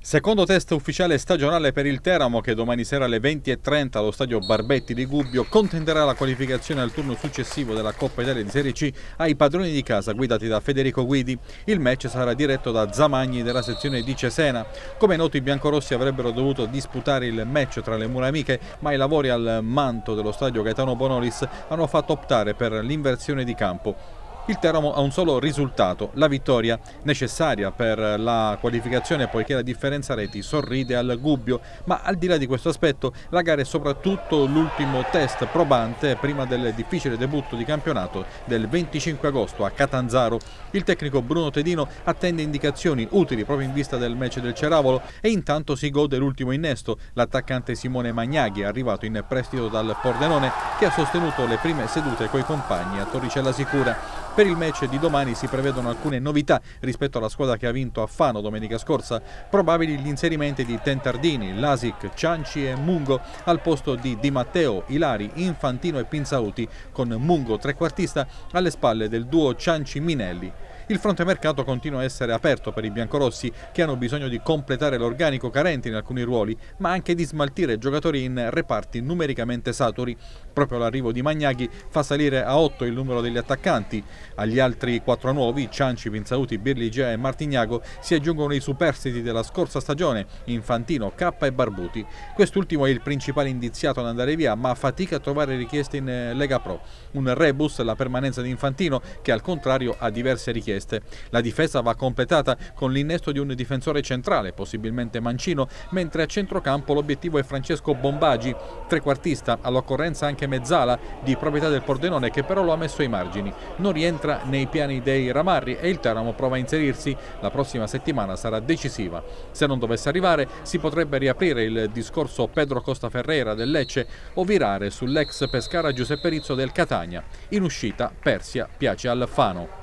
Secondo test ufficiale stagionale per il Teramo che domani sera alle 20:30 allo stadio Barbetti di Gubbio contenderà la qualificazione al turno successivo della Coppa Italia di Serie C ai padroni di casa guidati da Federico Guidi. Il match sarà diretto da Zamagni della sezione di Cesena. Come è noto, i biancorossi avrebbero dovuto disputare il match tra le mura amiche, ma i lavori al manto dello stadio Gaetano Bonolis hanno fatto optare per l'inversione di campo. Il Teramo ha un solo risultato, la vittoria, necessaria per la qualificazione poiché la differenza reti sorride al Gubbio, ma al di là di questo aspetto la gara è soprattutto l'ultimo test probante prima del difficile debutto di campionato del 25 agosto a Catanzaro. Il tecnico Bruno Tedino attende indicazioni utili proprio in vista del match del Ceravolo e intanto si gode l'ultimo innesto, l'attaccante Simone Magnaghi, arrivato in prestito dal Pordenone, che ha sostenuto le prime sedute coi compagni a Torricella Sicura. Per il match di domani si prevedono alcune novità rispetto alla squadra che ha vinto a Fano domenica scorsa. Probabili gli inserimenti di Tentardini, Lasic, Cianci e Mungo al posto di Di Matteo, Ilari, Infantino e Pinzauti, con Mungo trequartista alle spalle del duo Cianci-Minelli. Il fronte mercato continua a essere aperto per i biancorossi, che hanno bisogno di completare l'organico carente in alcuni ruoli, ma anche di smaltire giocatori in reparti numericamente saturi. Proprio l'arrivo di Magnaghi fa salire a 8 il numero degli attaccanti. Agli altri 4 nuovi, Cianci, Pinzauti, Birligea e Martignago, si aggiungono i superstiti della scorsa stagione, Infantino, Cappa e Barbuti. Quest'ultimo è il principale indiziato ad andare via, ma fatica a trovare richieste in Lega Pro. Un rebus la permanenza di Infantino, che al contrario ha diverse richieste. La difesa va completata con l'innesto di un difensore centrale, possibilmente mancino, mentre a centrocampo l'obiettivo è Francesco Bombagi, trequartista, all'occorrenza anche mezzala, di proprietà del Pordenone, che però lo ha messo ai margini. Non rientra nei piani dei Ramarri e il Teramo prova a inserirsi. La prossima settimana sarà decisiva. Se non dovesse arrivare, si potrebbe riaprire il discorso Pedro Costa Ferreira del Lecce o virare sull'ex Pescara Giuseppe Rizzo del Catania. In uscita, Persia piace al Fano.